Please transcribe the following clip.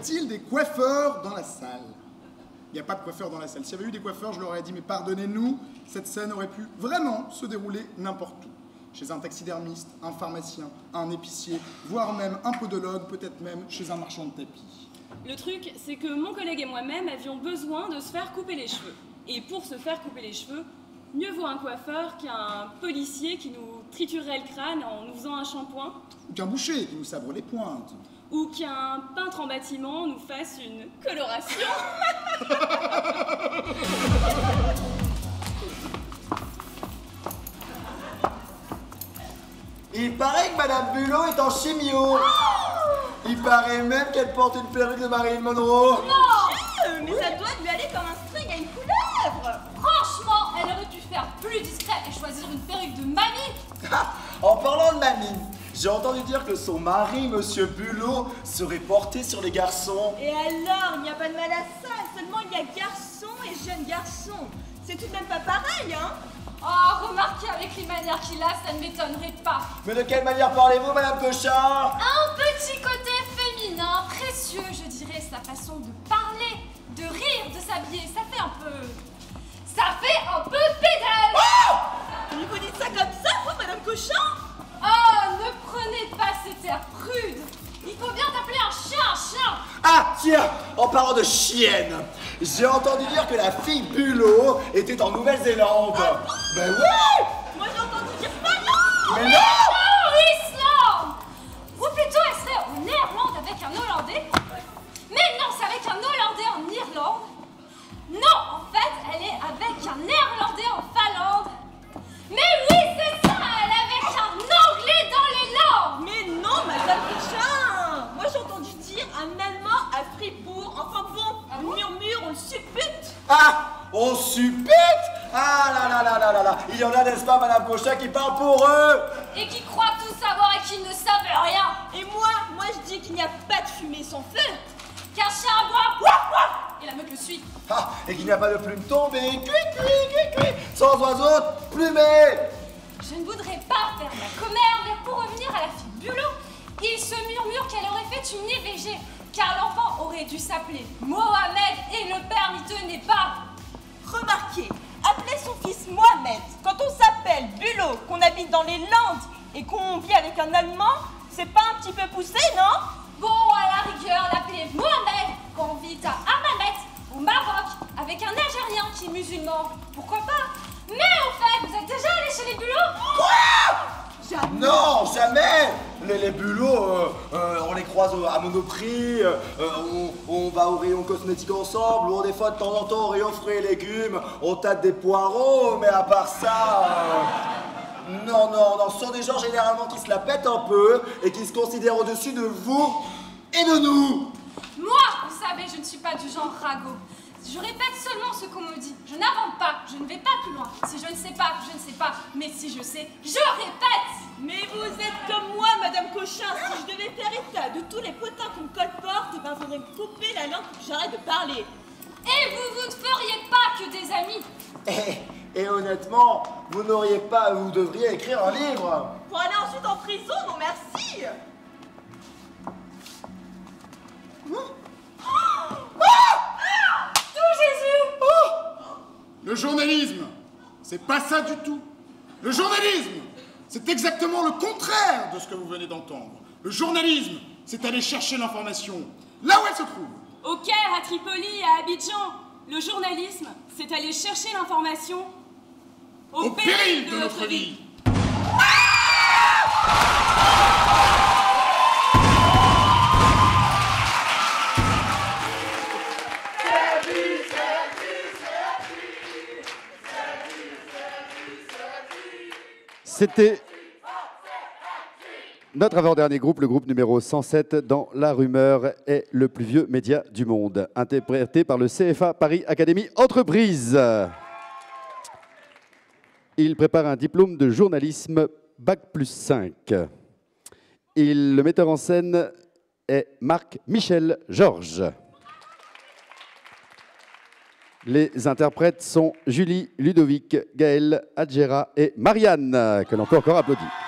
a-t-il des coiffeurs dans la salle? Il n'y a pas de coiffeurs dans la salle. S'il y avait eu des coiffeurs, je leur aurais dit, mais pardonnez-nous, cette scène aurait pu vraiment se dérouler n'importe où. Chez un taxidermiste, un pharmacien, un épicier, voire même un podologue, peut-être même chez un marchand de tapis. Le truc, c'est que mon collègue et moi-même avions besoin de se faire couper les cheveux. Et pour se faire couper les cheveux, mieux vaut un coiffeur qu'un policier qui nous triturerait le crâne en nous faisant un shampoing. Ou qu'un boucher qui nous sabre les pointes. Ou qu'un peintre en bâtiment nous fasse une coloration. Il paraît que Madame Bulot est en chimio. Il paraît même qu'elle porte une perruque de Marilyn Monroe. Non, mais ça doit lui aller comme un string à une couleuvre. Franchement, elle aurait dû faire plus discret et choisir une perruque de mamie. En parlant de mamie, j'ai entendu dire que son mari, Monsieur Bulot, serait porté sur les garçons. Et alors, il n'y a pas de mal à ça. Seulement, il y a garçons et jeunes garçons. C'est tout de même pas pareil, hein? Oh, remarquez avec les manières qu'il a, ça ne m'étonnerait pas. Mais de quelle manière parlez-vous, Madame Cochard? Un petit côté féminin, précieux, je dirais, sa façon de parler, de rire, de s'habiller, ça fait un peu pédale. Oh! Vous dites ça comme ça, vous, Madame Cochon? Oh, ne prenez pas cet air prude. Il faut bien t'appeler un chien, un chien. Ah, tiens, en parlant de chienne, j'ai entendu dire que la fille Bulot était en Nouvelle-Zélande. Ben oui! Moi, j'ai entendu dire pas non! Mais non! Non, Islande. Ou plutôt, elle serait en Néerlande avec un Hollandais. Mais non, c'est avec un Hollandais en Irlande. Non, en fait, elle est avec un Néerlandais en Finlande. Mais oui, c'est ça, elle est avec un Anglais dans les langues. Mais non, Madame Cochon! Moi, j'ai entendu dire un Allemand à Fribourg. Enfin bon, on murmure, on le suppute. Ah, on suppute? Ah là là là là là là. Il y en a, n'est-ce pas, Madame Cochard, qui parle pour eux? Et qui croient tout savoir et qui ne savent rien. Et moi, je dis qu'il n'y a pas de fumée sans feu. Qu'un chien aboie, wouah, wouah, et la meute le suit. Ah, et qu'il n'y a pas de plume tombée, cui, sans oiseau plumé. Je ne voudrais pas faire la commère, mais pour revenir à la fille Bulot, il se murmure qu'elle aurait fait une IVG, car l'enfant aurait dû s'appeler Mohamed et le père n'y tenait pas. Remarquez, appeler son fils Mohamed, quand on s'appelle Bulot, qu'on habite dans les Landes et qu'on vit avec un Allemand, c'est pas un petit peu poussé, non? Bon, à la rigueur, l'appeler Mohamed quand on vit à Hammamet, au Maroc, avec un Algérien qui est musulman, pourquoi pas? Mais au fait, vous êtes déjà allé chez les Bulots? Quoi? Jamais. Non, jamais. Les Bulots, on les croise à Monoprix, on va au rayon cosmétique ensemble, ou des fois de temps en temps au rayon fruits et légumes, on tâte des poireaux, mais à part ça... Non, ce sont des gens généralement qui se la pètent un peu et qui se considèrent au-dessus de vous et de nous. Moi, vous savez, je ne suis pas du genre ragot. Je répète seulement ce qu'on me dit. Je n'invente pas, je ne vais pas plus loin. Si je ne sais pas, je ne sais pas. Mais si je sais, je répète. Mais vous êtes comme moi, Madame Cochin. Si je devais faire état de tous les potins qu'on me colporte, eh ben, faudrait me couper la langue pour que j'arrête de parler. Et vous ne feriez pas que des amis. Et honnêtement, vous devriez écrire un livre. Pour aller ensuite en prison, non merci. Le journalisme, c'est pas ça du tout. Le journalisme, c'est exactement le contraire de ce que vous venez d'entendre. Le journalisme, c'est aller chercher l'information là où elle se trouve. Au Caire, à Tripoli, à Abidjan, le journalisme, c'est aller chercher l'information au péril de notre vie. C'était notre avant-dernier groupe, le groupe numéro 107 dans La Rumeur est le plus vieux média du monde, interprété par le CFA Paris Académie Entreprise. Il prépare un diplôme de journalisme Bac+5. Le metteur en scène est Marc-Michel Georges. Les interprètes sont Julie, Ludovic, Gaël, Adjera et Marianne, que l'on peut encore applaudir.